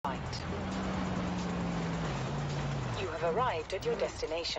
right. You have arrived at your destination.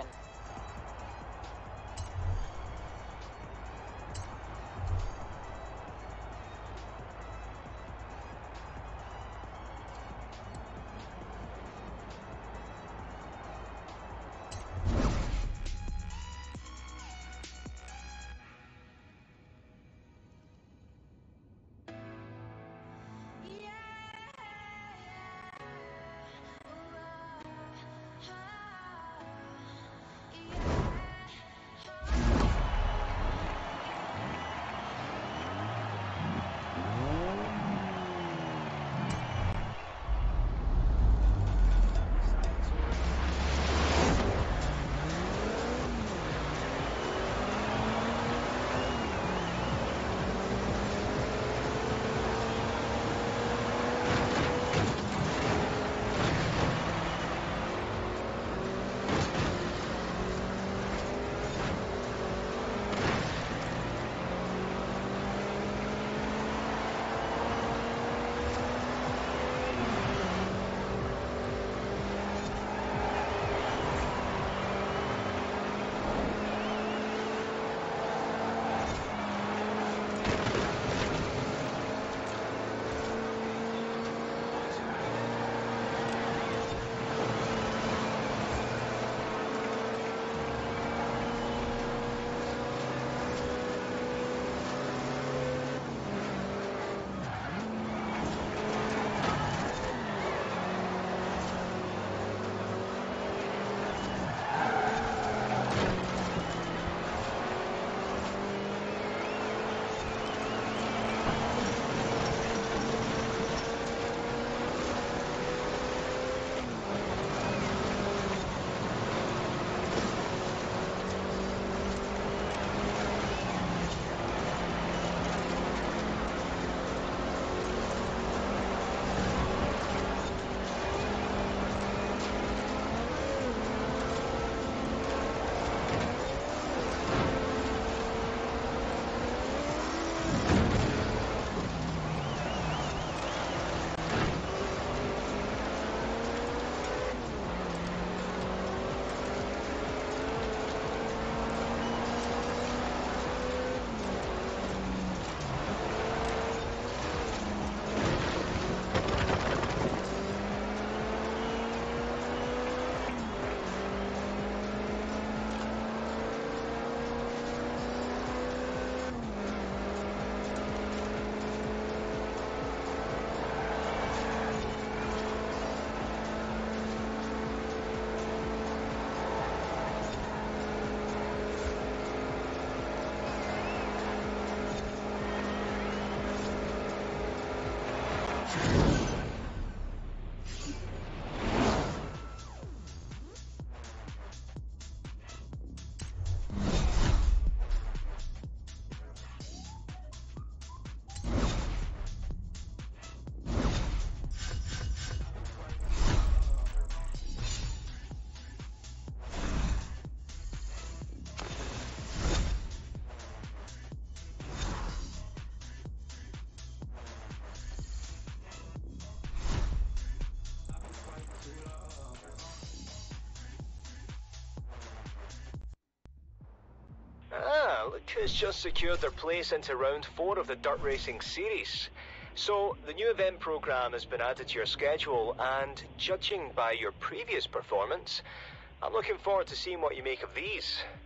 Ah, look who's just secured their place into round 4 of the Dirt Racing series. So, the new event programme has been added to your schedule, and judging by your previous performance, I'm looking forward to seeing what you make of these.